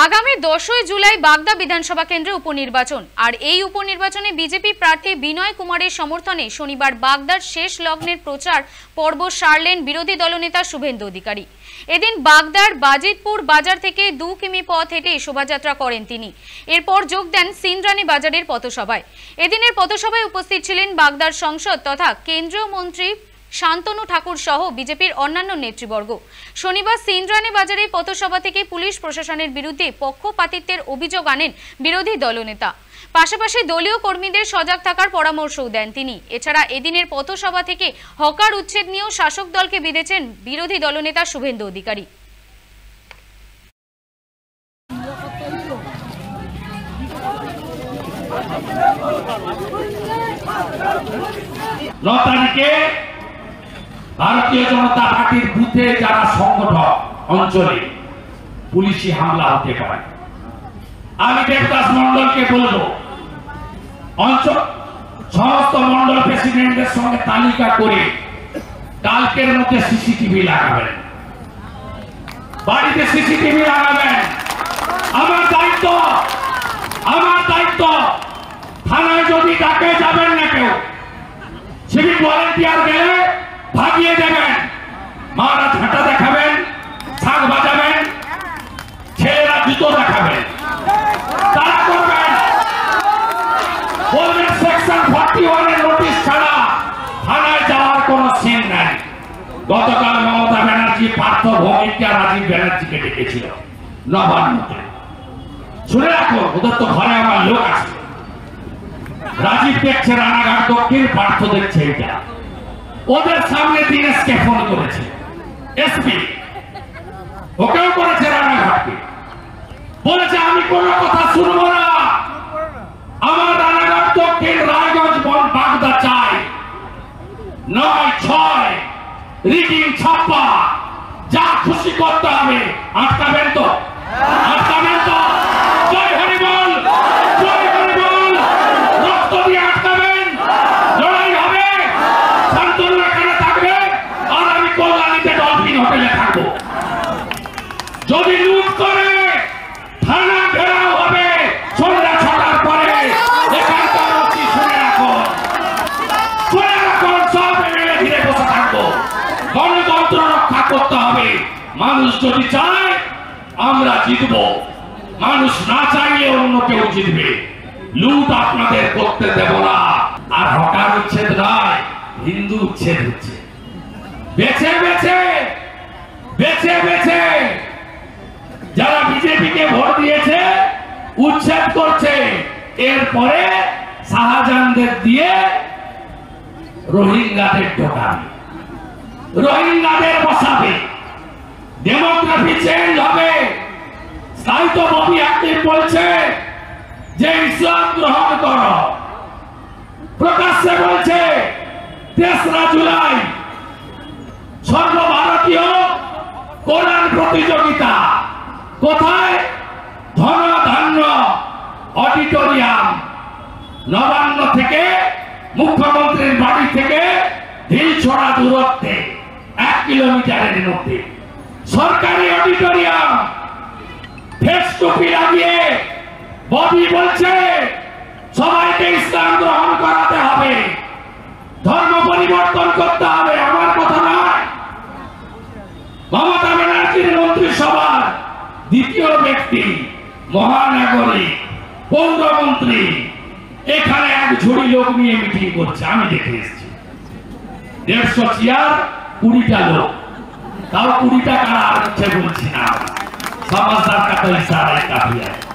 আগামী 10ই জুলাই বাগদা বিধানসভা কেন্দ্রে উপনির্বাচন আর এই উপনির্বাচনে বিজেপি প্রার্থী বিনয় কুমারের সমর্থনে শনিবার বাগদার শেষ লগ্নের প্রচার পর্ব সারলেন বিরোধী দলনেতা শুভেন্দু অধিকারী। এদিন বাগদার বাজিতপুর বাজার থেকে 2 কিমি পথ হেঁটে শোভাযাত্রা করেন তিনি। এরপর যোগ দেন সিন্দ্রানী বাজারের পথসভায়। এদিনের পথসভায় উপস্থিত ছিলেন বাগদার সংসদ তথা কেন্দ্রীয় মন্ত্রী শান্তনু ঠাকুর সহ বিজেপির অন্যান্য নেতৃবর্গ। শনিবার সিন্দ্রানী বাজারে পথসভা থেকে পুলিশ প্রশাসনের বিরুদ্ধে পক্ষপাতিত্বের অভিযোগ আনেন বিরোধী দলনেতা। পাশাপাশি দলীয় কর্মীদের সজাগ থাকার পরামর্শও দেন তিনি। এছাড়া এদিনের পথসভা থেকে হকার উচ্ছেদ নিয়েও শাসক দলকে বিঁধেছেন বিরোধী দলনেতা শুভেন্দু অধিকারী। ভারতীয় জনতা পার্টির বুথে যারা সংগঠক অঞ্চলে পুলিশি হামলা হতে পারে, আমি দেবদাস মন্ডলকে বলবো অঞ্চল সমস্ত মন্ডল প্রেসিডেন্টের সঙ্গে তালিকা করে কালকের মধ্যে সিসিটিভি লাগাবেন, বাড়িতে সিসিটিভি লাগাবেন। আমার দায়িত্ব থানায় যদি ডাকে যাবেন না, কেউ সিভিক ভলেন্টিয়ার গেলে ভাগিয়ে দেবেন, মারা ঝাঁটা দেখাবেন, শাক বাজাবেন, ছেলেরা জুতো দেখাবেন, তারা করবেন। বলবেন সেকশন 41 এর নোটিশ ছাড়া থানায় যাওয়ার কোন সিন নাই। গতকাল মমতা ব্যানার্জি পার্থ ভৌমিককে আর রাজীব ব্যানার্জিকে ডেকেছিল নবান্নতে। শুনে রাখো, ওদের তো ঘরে আমার লোক আছে। রাজীব দেখছে রানাঘাট দক্ষিণ, পার্থ দেখছে এটা। ওদের সামনে দিনেশকে ফোন করেছে এসপি, ওকেও করেছে রানাঘাটকে, বলেছে আমি কোন কথা শুনবো না, আমার রানাঘাট দক্ষিণ রায়গঞ্জ বাগদা চাই। 9-6 রিডিং ছাপ্পা, যা খুশি করতে হবে। আটকাবেন তো? আটকাবেন তো? জয় হরি বল, জয় হরি বল। রক্ত দিয়ে আটকাবেন, লড়াই হবে। শান্তনু এখানে থাকবে আর আমি কল্যাণীতে ডলফিন হোটেলে থাকবো। যদি লুট করে থানা ঘেরাও হবে সন্ধ্যা 6টার পরে। এখানকার অতি শুনে রাখুন, সব এমএলএ ঘিরে বসে থাকবো। গণতন্ত্র রক্ষা করতে হবে। মানুষ যদি চায় আমরা জিতবো, মানুষ না চাইলে অন্য কেউ জিতবে। লুট আপনাদের করতে দেব না। আর হকার উচ্ছেদ নয়, হিন্দু উচ্ছেদ হচ্ছে। বেছে বেছে যারা বিজেপিকে ভোট দিয়েছে উচ্ছেদ করছে। এরপরে শাহজাহানদের দিয়ে রোহিঙ্গাদের ঢোকাবে, রোহিঙ্গাদের বসাবে, ডেমোগ্রাফি চেঞ্জ হবে। তাই তো ববি হাকিম বলছে যে ইসলাম গ্রহণ করো, প্রকাশ্যে বলছে 3রা জুলাই সর্বভারতীয় কোরআন প্রতিযোগিতা। কোথায়? ধনধান্য অডিটোরিয়াম, নবান্ন থেকে মুখ্যমন্ত্রীর বাড়ি থেকে ঢিলছড়া দূরত্বে 1 কিলোমিটারের মধ্যে সরকারি অডিটোরিয়াম। ফেস টুপি লাগিয়ে ববি বলছে সবাইকে ইসলাম গ্রহণ করাতে হবে, ধর্ম পরিবর্তন করতে হবে। আমার কথা নয়, মমতা ব্যানার্জির মন্ত্রিসভার দ্বিতীয় ব্যক্তি, মহানাগরিক, পৌরমন্ত্রী এখানে এক ঝুড়ি লোক নিয়ে মিটিং করছে। আমি দেখে এসেছি 150 চেয়ার, 20টা লোক, তাও 20টা কারা আর বলছি না। সমাজদার কাছে ইশারায় কাফি আছে।